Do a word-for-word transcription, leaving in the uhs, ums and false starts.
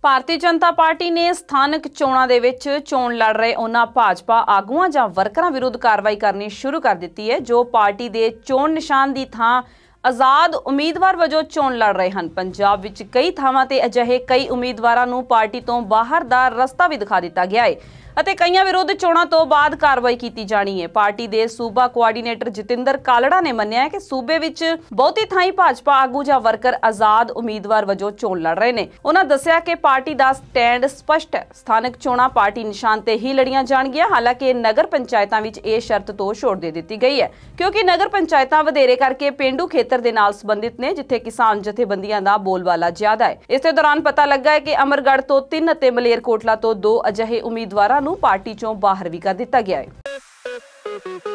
Bharatiya Janata party ਨੇ ਸਥਾਨਕ ਚੋਣਾਂ ਦੇ ਵਿੱਚ ਚੋਣ ਲੜ ਰਹੇ ਉਹਨਾਂ ਭਾਜਪਾ ਆਗੂਆਂ ਜਾਂ ਵਰਕਰਾਂ ਵਿਰੁੱਧ ਕਾਰਵਾਈ ਕਰਨੀ ਸ਼ੁਰੂ ਕਰ ਦਿੱਤੀ ਹੈ ਜੋ ਪਾਰਟੀ ਦੇ ਚੋਣ ਨਿਸ਼ਾਨ ਦੀ ਥਾਂ ਆਜ਼ਾਦ ਉਮੀਦਵਾਰ ਵਜੋਂ ਚੋਣ ਲੜ ਰਹੇ ਹਨ। ਪੰਜਾਬ ਵਿੱਚ ਕਈ ਥਾਵਾਂ ਤੇ ਅਜਿਹੇ ਕਈ ਉਮੀਦਵਾਰਾਂ ਨੂੰ ਪਾਰਟੀ ਤੋਂ ਬਾਹਰ ਦਾ ਰਸਤਾ ਵੀ ਦਿਖਾ ਦਿੱਤਾ ਗਿਆ ਹੈ ਅਤੇ ਕਈਆਂ ਵਿਰੁੱਧ ਚੋਣਾਂ ਤੋਂ ਬਾਅਦ ਕਾਰਵਾਈ ਕੀਤੀ ਜਾਣੀ ਹੈ। ਪਾਰਟੀ ਦੇ ਸੂਬਾ ਕੋਆਰਡੀਨੇਟਰ ਜਤਿੰਦਰ ਕਾਲੜਾ ਨੇ ਮੰਨਿਆ ਹੈ ਕਿ ਸੂਬੇ ਵਿੱਚ ਬਹੁਤੀ ਥਾਈਂ ਭਾਜਪਾ ਆਗੂ ਜਾਂ ਵਰਕਰ ਆਜ਼ਾਦ ਉਮੀਦਵਾਰ ਵਜੋਂ ਚੋਣ ਲੜ ਰਹੇ ਨੇ। ਉਹਨਾਂ ਦੱਸਿਆ ਕਿ ਪਾਰਟੀ ਦਾ ਸਟੈਂਡ ਸਪਸ਼ਟ ਹੈ, ਸਥਾਨਕ ਚੋਣਾਂ ਪਾਰਟੀ ਨਿਸ਼ਾਨ ਤੇ ਹੀ ਲੜੀਆਂ ਜਾਣਗੀਆਂ। ਹਾਲਾਂਕਿ ਨਗਰ ਪੰਚਾਇਤਾਂ ਵਿੱਚ ਇਹ ਸ਼ਰਤ ਤੋਂ ਛੋਟ ਦੇ ਦਿੱਤੀ ਗਈ ਹੈ ਕਿਉਂਕਿ ਨਗਰ ਪੰਚਾਇਤਾਂ ਵਧੇਰੇ ਕਰਕੇ ਪੇਂਡੂ ਖੇਤਰ ਦੇ ਨਾਲ ਸੰਬੰਧਿਤ ਨੇ ਜਿੱਥੇ ਕਿਸਾਨ ਜਥੇਬੰਦੀਆਂ ਦਾ ਬੋਲਬਾਲਾ ਜ਼ਿਆਦਾ ਹੈ। ਇਸੇ ਦੌਰਾਨ ਪਤਾ ਲੱਗਾ ਹੈ ਕਿ ਅਮਰਗੜ੍ਹ ਤੋਂ ਤਿੰਨ ਅਤੇ ਮਲੇਰਕੋਟਲਾ ਤੋਂ ਦੋ ਅਜਿਹੇ ਉਮੀਦਵਾਰਾਂ ਨੂੰ ਪਾਰਟੀ ਚੋਂ ਬਾਹਰ ਵੀ ਕਰ ਦਿੱਤਾ ਗਿਆ ਹੈ।